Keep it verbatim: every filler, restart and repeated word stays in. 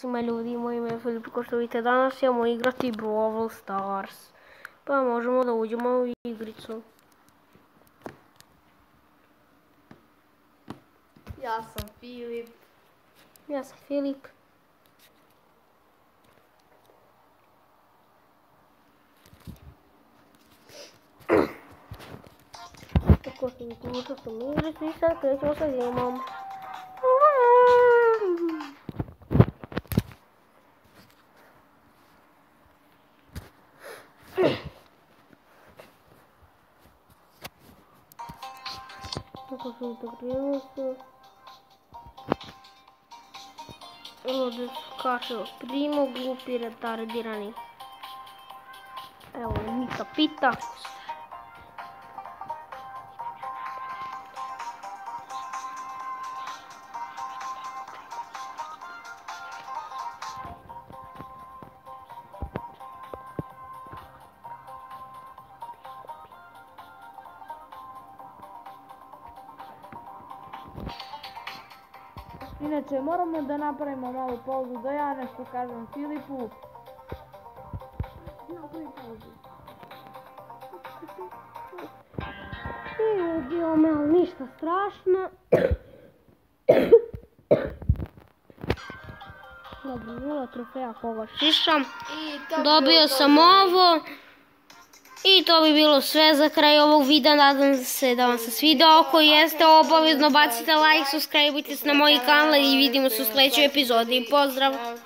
svima ljudi, moje ime je Filip, ko što vidite danas ćemo igrati Brawl Stars. Pa možemo da uđemo u igricu. Ja sam Filip. Ja sam Filip. Tako sam uključio sam igricu i sad krećemo sa igrom. Tako sam to krenuo se. Ovdje kaže primo glupi retardirani. Evo Nika pita. Inače, moramo da napravimo malu pauzu, da ja nešto kažem Filipu. Napravi pauzu. I ubio me, ali ništa strašno. Dobro, nula trofeja koga šišam. Dobio sam ovo. I to bi bilo sve za kraj ovog videa, nadam se da vam se svidao, ako jeste obavezno bacite like, subscribeujte se na moj kanal i vidimo se u sljedećoj epizodi. Pozdrav!